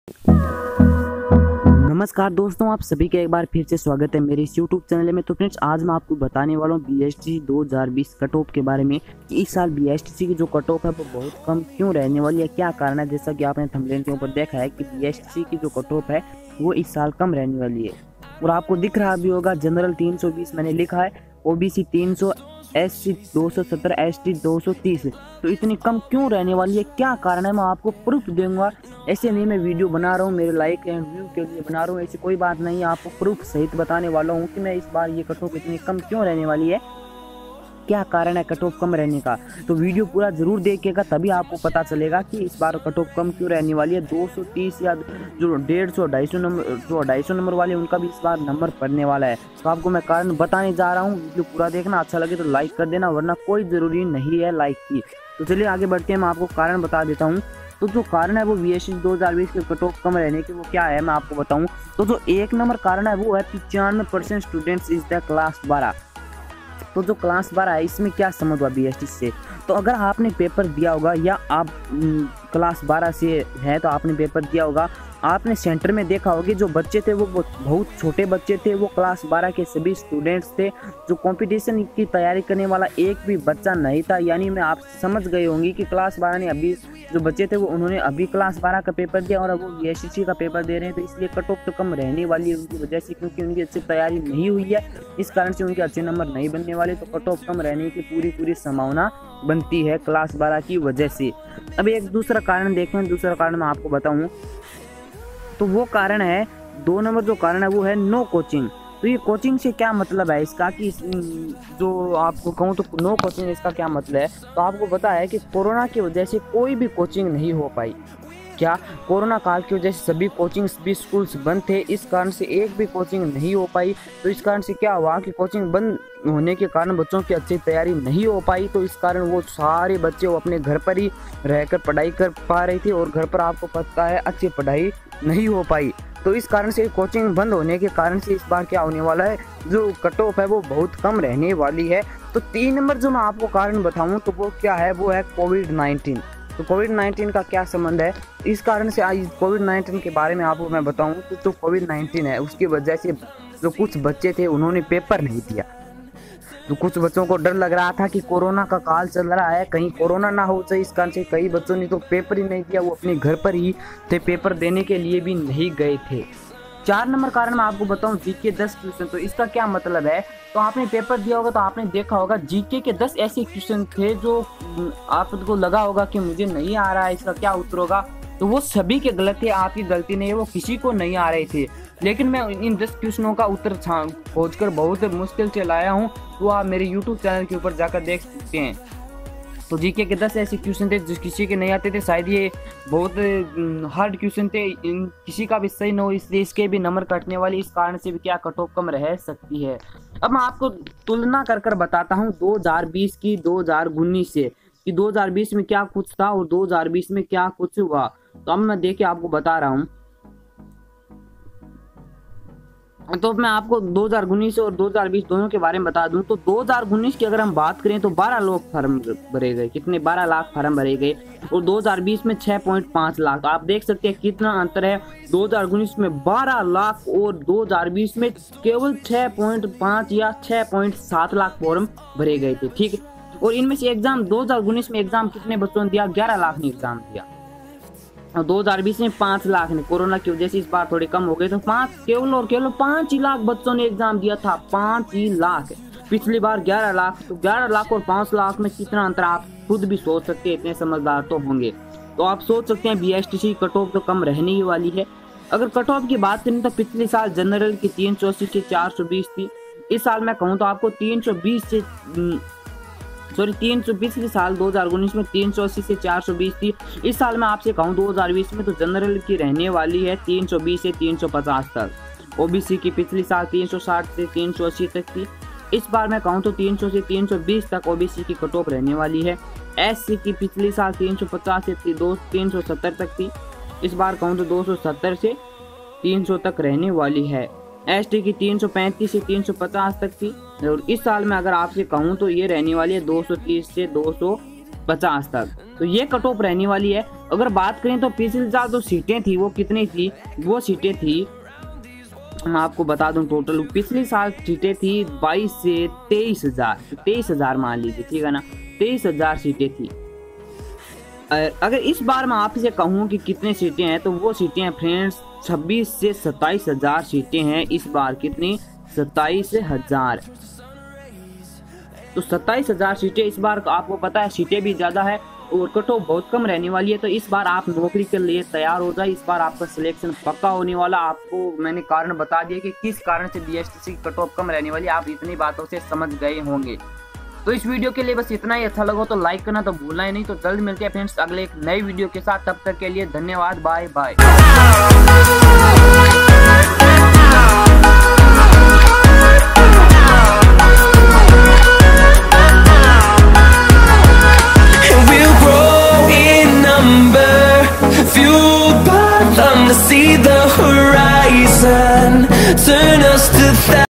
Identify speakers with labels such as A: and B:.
A: नमस्कार दोस्तों, आप सभी का एक बार फिर से स्वागत है मेरे इस यूट्यूब चैनल में। तो फ्रेंड्स, आज मैं आपको बताने वाला हूँ बीएसटी 2020 कट ऑफ के बारे में कि इस साल बीएसटी की जो कट ऑफ है वो बहुत कम क्यों रहने वाली है, क्या कारण है। जैसा कि आपने थंबनेल के ऊपर देखा है कि बीएसटी की जो कट ऑफ है वो इस साल कम रहने वाली है। और आपको दिख रहा भी होगा, जनरल 320 मैंने लिखा है, ओबीसी 300, एससी 270, एसटी 230। तो इतनी कम क्यों रहने वाली है, क्या कारण है, मैं आपको प्रूफ दूंगा। ऐसे नहीं मैं वीडियो बना रहा हूँ मेरे लाइक एंड व्यू के लिए बना रहा हूँ, ऐसी कोई बात नहीं है। आपको प्रूफ सहित बताने वाला हूँ कि मैं इस बार ये कट ऑफ इतनी कम क्यों रहने वाली है, क्या कारण है कट ऑफ कम रहने का। तो वीडियो पूरा जरूर देखिएगा, तभी आपको पता चलेगा कि इस बार कट ऑफ कम क्यों रहने वाली है। 230 या जो 150 250 नंबर वाले उनका भी इस बार नंबर पड़ने वाला है। तो आपको मैं कारण बताने जा रहा हूँ, वीडियो पूरा देखना, अच्छा लगे तो लाइक कर देना, वरना कोई ज़रूरी नहीं है लाइक की। तो चलिए आगे बढ़ते हैं, मैं आपको कारण बता देता हूँ। तो जो कारण है वो बीएसटी 2020 के कट ऑफ कम रहने के वो क्या है मैं आपको बताऊँ। तो जो 1 नंबर कारण है वो है 95% स्टूडेंट्स इज द क्लास 12। तो जो क्लास 12 है इसमें क्या समझ हुआ बीएसटी से। तो अगर आपने पेपर दिया होगा या आप क्लास 12 से है तो आपने पेपर दिया होगा, आपने सेंटर में देखा होगा जो बच्चे थे वो बहुत छोटे बच्चे थे, वो क्लास 12 के सभी स्टूडेंट्स थे। जो कंपटीशन की तैयारी करने वाला एक भी बच्चा नहीं था। यानी मैं आप समझ गए होंगे कि क्लास 12 ने अभी जो बच्चे थे वो उन्होंने अभी क्लास 12 का पेपर दिया और अब वो बीएसटी का पेपर दे रहे हैं। तो इसलिए कट ऑफ तो कम रहने वाली है उनकी वजह से, क्योंकि उनकी अच्छी तैयारी नहीं हुई है, इस कारण से उनके अच्छे नंबर नहीं बनने वाले। तो कट ऑफ कम रहने की पूरी संभावना बनती है क्लास 12 की वजह से। अब एक दूसरा कारण देखें, दूसरा कारण मैं आपको बताऊं तो वो कारण है 2 नंबर जो कारण है वो है नो कोचिंग। तो ये कोचिंग से क्या मतलब है इसका कि जो आपको कहूँ तो नो कोचिंग इसका क्या मतलब है। तो आपको पता है कि कोरोना की वजह से कोई भी कोचिंग नहीं हो पाई। क्या कोरोना काल की वजह से सभी कोचिंग्स भी स्कूल्स बंद थे, इस कारण से एक भी कोचिंग नहीं हो पाई। तो इस कारण से क्या हुआ कि कोचिंग बंद होने के कारण बच्चों की अच्छी तैयारी नहीं हो पाई। तो इस कारण वो सारे बच्चे वो अपने घर पर ही रहकर पढ़ाई कर पा रहे थे और घर पर आपको पता है अच्छी पढ़ाई नहीं हो पाई। तो इस कारण से कोचिंग बंद होने के कारण से इस बार क्या होने वाला है, जो कट ऑफ है वो बहुत कम रहने वाली है। तो 3 नंबर जो मैं आपको कारण बताऊं तो वो क्या है, वो है कोविड-19। तो कोविड-19 का क्या संबंध है, इस कारण से आज कोविड-19 के बारे में आपको मैं बताऊं तो जो कोविड-19 है उसकी वजह से जो कुछ बच्चे थे उन्होंने पेपर नहीं दिया। तो कुछ बच्चों को डर लग रहा था कि कोरोना का काल चल रहा है, कहीं कोरोना ना हो जाए, इस कारण से कई बच्चों ने तो पेपर ही नहीं दिया, वो अपने घर पर ही थे, पेपर देने के लिए भी नहीं गए थे। 4 नंबर कारण मैं आपको बताऊं जीके 10 क्वेश्चन। तो इसका क्या मतलब है, तो आपने पेपर दिया होगा तो आपने देखा होगा जीके के 10 ऐसे क्वेश्चन थे जो आपको लगा होगा कि मुझे नहीं आ रहा है, इसका क्या उत्तर होगा। तो वो सभी के गलत थे, आपकी गलती नहीं है, वो किसी को नहीं आ रहे थे। लेकिन मैं इन 10 क्वेश्चनों का उत्तर खोजकर बहुत मुश्किल से लाया हूँ, तो आप मेरे यूट्यूब चैनल के ऊपर जाकर देख सकते हैं। तो जीके के 10 ऐसे क्वेश्चन थे जो किसी के नहीं आते थे, शायद ये बहुत हार्ड क्वेश्चन थे, किसी का भी सही न हो, इसलिए इसके भी नंबर कटने वाले, इस कारण से भी क्या कट ऑफ कम रह सकती है। अब मैं आपको तुलना कर बताता हूँ 2020 की 2019 से कि 2020 में क्या कुछ था और 2020 में क्या कुछ हुआ। तो अब मैं देखिए आपको बता रहा हूँ। तो मैं आपको 2019 और 2020 दोनों के बारे में बता दूं। तो 2019 की अगर हम बात करें तो 12 लाख फार्म भरे गए, कितने 12 लाख फार्म भरे गए, और 2020 में 6.5 लाख। आप देख सकते हैं कितना अंतर है, 2019 में 12 लाख और 2020 में केवल 6.5 या 6.7 लाख फॉर्म भरे गए थे। ठीक है, और इनमें से एग्जाम 2019 में एग्जाम कितने बच्चों ने दिया, 11 लाख ने एग्जाम दिया, और 2020 में 5 लाख ने। कोरोना की वजह से इस बार थोड़े कम हो गए, तो केवल 5 ही लाख बच्चों ने एग्जाम दिया था, 5 ही लाख। पिछली बार 11 लाख। तो 11 लाख और 5 लाख में कितना अंतर, आप खुद भी सोच सकते हैं, इतने समझदार तो होंगे। तो आप सोच सकते हैं बीएसटी कट ऑफ तो कम रहने ही वाली है। अगर कट ऑफ की बात करें तो पिछले साल जनरल की 380 से 420 थी, इस साल मैं कहूँ तो आपको 320 से पिछले साल 2019 में 380 से 420 थी। इस साल मैं आपसे कहूँ 2020 में तो जनरल की रहने वाली है 320 से 350 तक। ओबीसी की पिछले साल 360 से 380 तक थी, इस बार मैं कहूँ तो 300 से 320 तक ओबीसी की कट ऑफ रहने वाली है। एससी की पिछले साल 350 से 370 तक थी, इस बार कहूँ तो 270 से 300 तक रहने वाली है। एसटी की 335 से 350 तक थी, और इस साल में अगर आपसे कहूँ तो ये रहने वाली है 230 से 200 50 तक, तो ये कट ऑफ रहने वाली है। अगर बात करें तो पिछले साल जो सीटें थी वो कितनी थी, वो सीटें थी, मैं आपको बता दूं टोटल पिछले साल सीटें थी 22 से 23,000 मान लीजिए, ठीक है ना, 23,000 सीटें थी। अगर इस बार मैं आपसे कहूँ कि कितनी सीटें हैं, तो वो सीटें हैं फ्रेंड्स 26 से 27,000 सीटें हैं इस बार। कितनी? 27,000। तो 27,000 सीटें इस बार, आपको पता है सीटें भी ज़्यादा है और कट ऑफ बहुत कम रहने वाली है। तो इस बार आप नौकरी के लिए तैयार हो जाए, इस बार आपका सिलेक्शन पक्का होने वाला। आपको मैंने कारण बता दिया कि किस कारण से बीएसटीसी की कट ऑफ कम रहने वाली, आप इतनी बातों से समझ गए होंगे। तो इस वीडियो के लिए बस इतना ही। अच्छा लगा तो लाइक करना तो भूलना ही नहीं। तो जल्द मिलते हैं फ्रेंड्स अगले एक नई वीडियो के साथ, तब तक के लिए धन्यवाद, bye bye.
B: See the horizon, turn us to